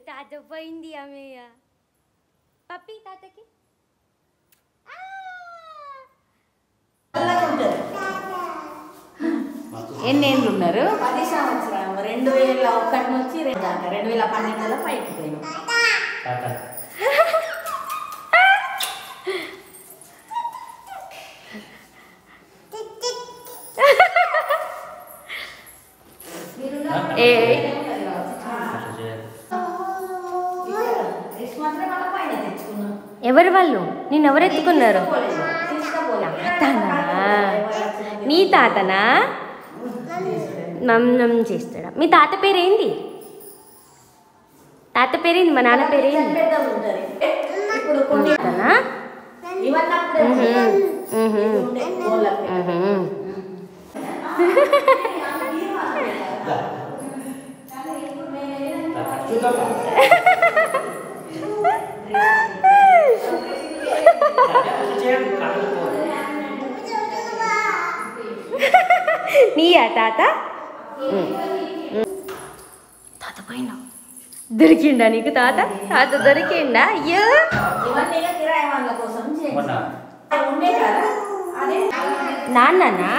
తాత పోయింది అమ్మయ్య పప్పి తాతకి ఎన్నేళ్ళు ఉన్నారు? 10 సంవత్సరాలు 2001 నుంచి 2012లో పైకి పోయినాం. ఎవరు వాళ్ళు నిన్నెవరు ఎత్తుకున్నారు? తాతనా? నీ తాతనా? నమ్ చేస్తాడా? మీ తాత పేరేంది? తాత పేరేంది? మా నాన్న పేరేంది? తాతనా? నీయా తాత? తాత పోయినా దొరికిండా నీకు? తాత తాత దొరికిండా? అయ్యో నాన్ననా?